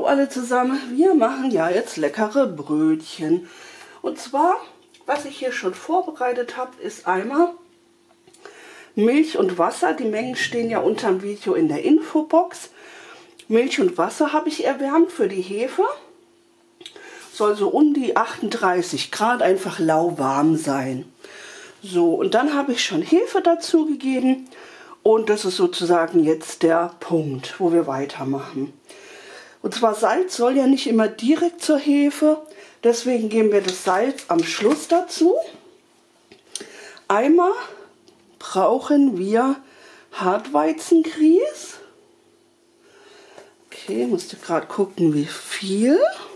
alle zusammen, wir machen ja jetzt leckere Brötchen. Und zwar, was ich hier schon vorbereitet habe, ist einmal Milch und Wasser. Die Mengen stehen ja unter dem Video in der Infobox. Milch und Wasser habe ich erwärmt für die Hefe. Soll so um die 38 Grad einfach lauwarm sein. So, und dann habe ich schon Hefe dazu gegeben. Und das ist sozusagen jetzt der Punkt, wo wir weitermachen. Und zwar Salz soll ja nicht immer direkt zur Hefe. Deswegen geben wir das Salz am Schluss dazu. Einmal brauchen wir Hartweizengrieß. Okay, musste gerade gucken, wie viel.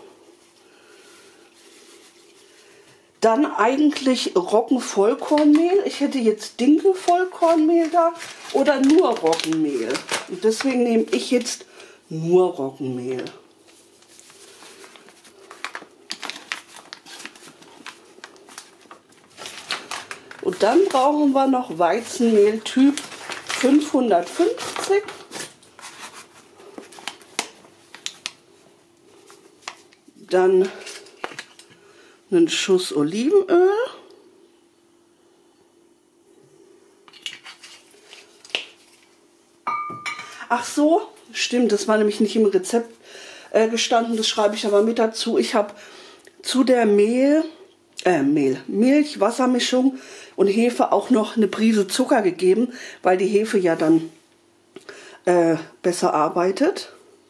Dann eigentlich Roggenvollkornmehl. Ich hätte jetzt Dinkelvollkornmehl da oder nur Roggenmehl. Und deswegen nehme ich jetzt nur Roggenmehl. Und dann brauchen wir noch Weizenmehl Typ 550. Dann einen Schuss Olivenöl. Ach so, stimmt, das war nämlich nicht im Rezept gestanden, das schreibe ich aber mit dazu. Ich habe zu der Milch-Wassermischung und Hefe auch noch eine Prise Zucker gegeben, weil die Hefe ja dann besser arbeitet.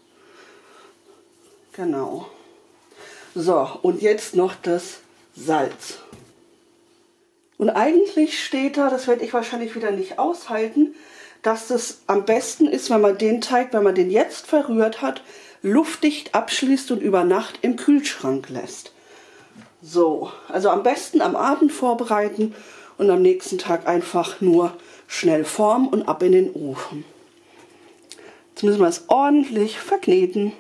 Genau. So, und jetzt noch das Salz. Und eigentlich steht da, das werde ich wahrscheinlich wieder nicht aushalten, dass das am besten ist, wenn man den Teig, wenn man den jetzt verrührt hat, luftdicht abschließt und über Nacht im Kühlschrank lässt. So, also am besten am Abend vorbereiten und am nächsten Tag einfach nur schnell formen und ab in den Ofen. Jetzt müssen wir es ordentlich verkneten.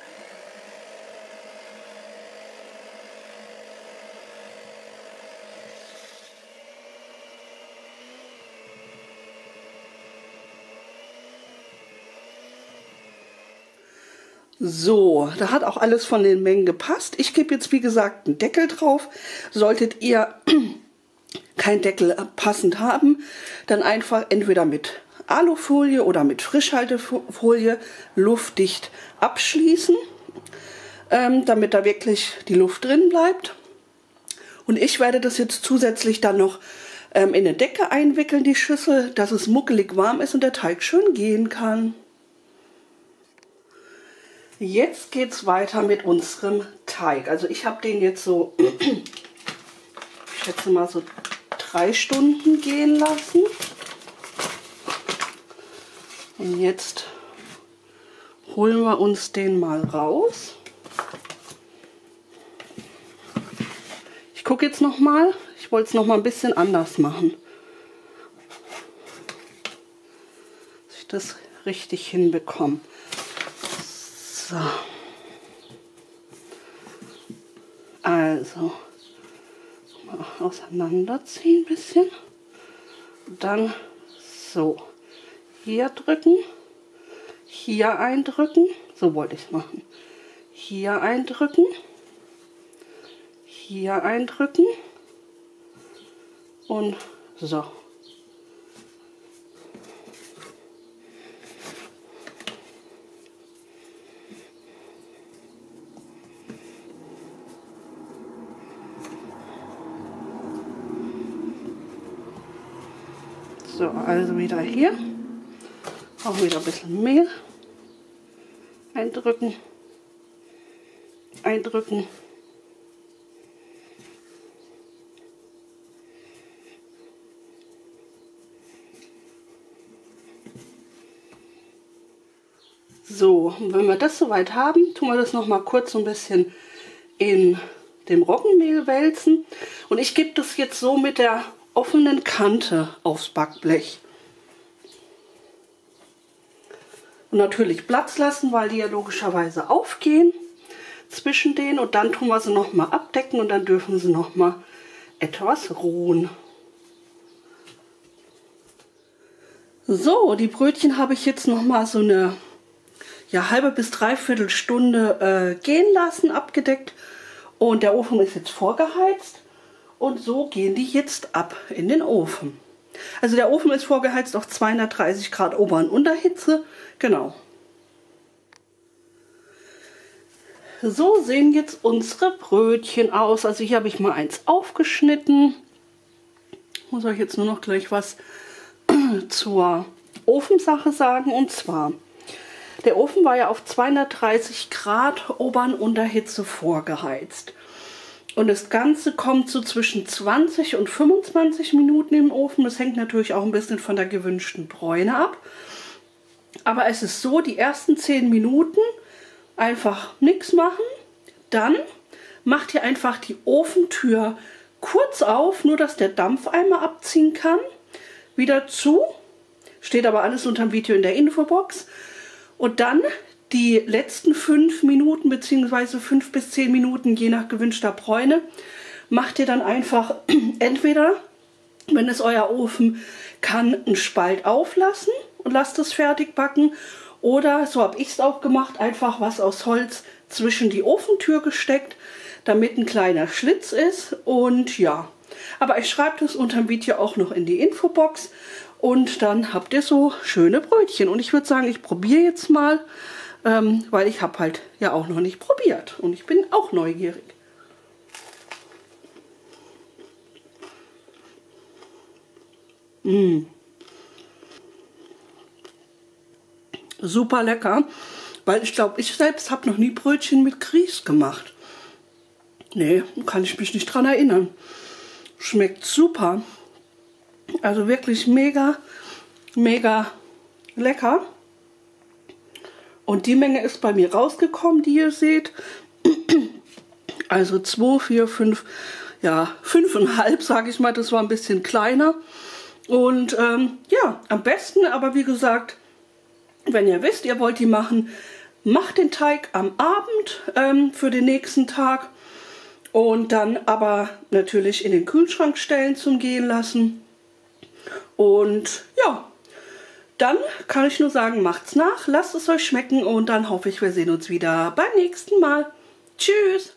So, da hat auch alles von den Mengen gepasst. Ich gebe jetzt wie gesagt einen Deckel drauf. Solltet ihr keinen Deckel passend haben, dann einfach entweder mit Alufolie oder mit Frischhaltefolie luftdicht abschließen, damit da wirklich die Luft drin bleibt. Und ich werde das jetzt zusätzlich dann noch in eine Decke einwickeln, die Schüssel, dass es muckelig warm ist und der Teig schön gehen kann. Jetzt geht es weiter mit unserem Teig. Also ich habe den jetzt so, ich schätze mal so 3 Stunden gehen lassen. Und jetzt holen wir uns den mal raus. Ich gucke jetzt noch mal. Ich wollte es noch mal ein bisschen anders machen, dass ich das richtig hinbekomme. So. Also mal auseinanderziehen ein bisschen. Dann so. Hier drücken. Hier eindrücken. So wollte ich es machen. Hier eindrücken. Hier eindrücken. Und so. So, also wieder hier. Auch wieder ein bisschen Mehl. Eindrücken. Eindrücken. So, und wenn wir das soweit haben, tun wir das noch mal kurz so ein bisschen in dem Roggenmehl wälzen. Und ich gebe das jetzt so mit der offenen Kante aufs Backblech. Und natürlich Platz lassen, weil die ja logischerweise aufgehen zwischen denen. Und dann tun wir sie noch mal abdecken und dann dürfen sie noch mal etwas ruhen. So, die Brötchen habe ich jetzt noch mal so eine ja, halbe bis dreiviertel Stunde gehen lassen, abgedeckt. Und der Ofen ist jetzt vorgeheizt. Und so gehen die jetzt ab in den Ofen. Also der Ofen ist vorgeheizt auf 230 Grad Ober- und Unterhitze. Genau. So sehen jetzt unsere Brötchen aus. Also hier habe ich mal eins aufgeschnitten. Muss euch jetzt nur noch gleich was zur Ofensache sagen. Und zwar, der Ofen war ja auf 230 Grad Ober- und Unterhitze vorgeheizt. Und das Ganze kommt so zwischen 20 und 25 Minuten im Ofen. Das hängt natürlich auch ein bisschen von der gewünschten Bräune ab. Aber es ist so, die ersten 10 Minuten einfach nichts machen. Dann macht ihr einfach die Ofentür kurz auf, nur dass der Dampf einmal abziehen kann. Wieder zu. Steht aber alles unter dem Video in der Infobox. Und dann die letzten 5 Minuten bzw. 5 bis 10 Minuten, je nach gewünschter Bräune, macht ihr dann einfach entweder, wenn es euer Ofen kann, einen Spalt auflassen und lasst es fertig backen. Oder, so habe ich es auch gemacht, einfach was aus Holz zwischen die Ofentür gesteckt, damit ein kleiner Schlitz ist. Und ja, aber ich schreibe das unter dem Video auch noch in die Infobox. Und dann habt ihr so schöne Brötchen. Und ich würde sagen, ich probiere jetzt mal, weil ich habe halt ja auch noch nicht probiert. Und ich bin auch neugierig. Super lecker, weil ich glaube, ich selbst habe noch nie Brötchen mit Grieß gemacht. Nee, kann ich mich nicht dran erinnern. Schmeckt super. Also wirklich mega, mega lecker. Und die Menge ist bei mir rausgekommen, die ihr seht. Also 2, 4, 5, ja 5,5 sage ich mal, das war ein bisschen kleiner. Und ja, am besten, aber wie gesagt, wenn ihr wisst, ihr wollt die machen, macht den Teig am Abend für den nächsten Tag. Und dann aber natürlich in den Kühlschrank stellen zum Gehen lassen. Und ja, dann kann ich nur sagen, macht's nach, lasst es euch schmecken und dann hoffe ich, wir sehen uns wieder beim nächsten Mal. Tschüss!